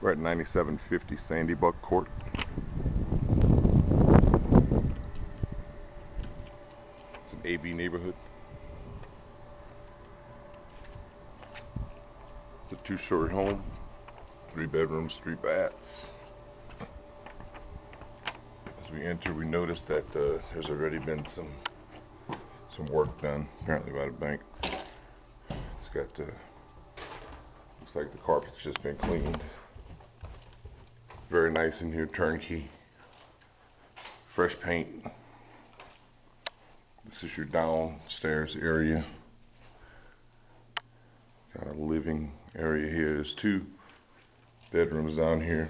We're at 9750 Sandy Buck Court. It's an AB neighborhood. It's a two-story home, 3 bedrooms, 3 baths. As we enter, we notice that there's already been some work done, apparently by the bank. It's got looks like the carpet's just been cleaned. Very nice in here, turnkey, fresh paint. This is your downstairs area. Got a living area here. There's 2 bedrooms down here.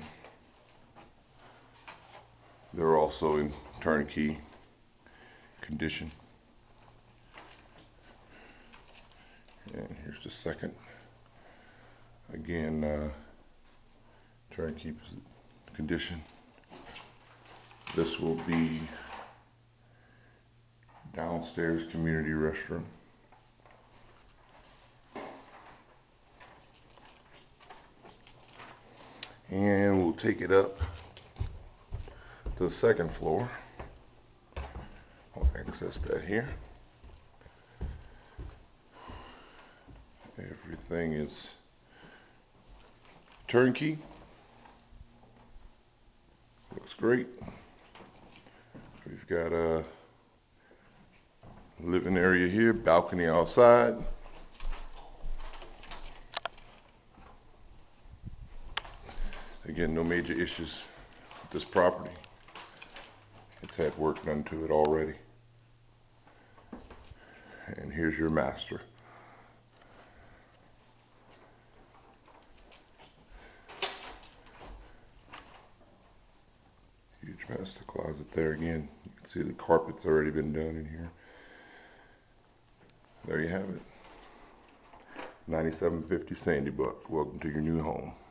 They're also in turnkey condition. And here's the second. Again, turnkey condition. This will be downstairs community restroom. And we'll take it up to the 2nd floor. I'll access that here. Everything is turnkey. Looks great. We've got a living area here, balcony outside. Again, no major issues with this property. It's had work done to it already. And here's your master. Huge master closet there again. You can see the carpet's already been done in here. There you have it. 9750 Sandy Buck. Welcome to your new home.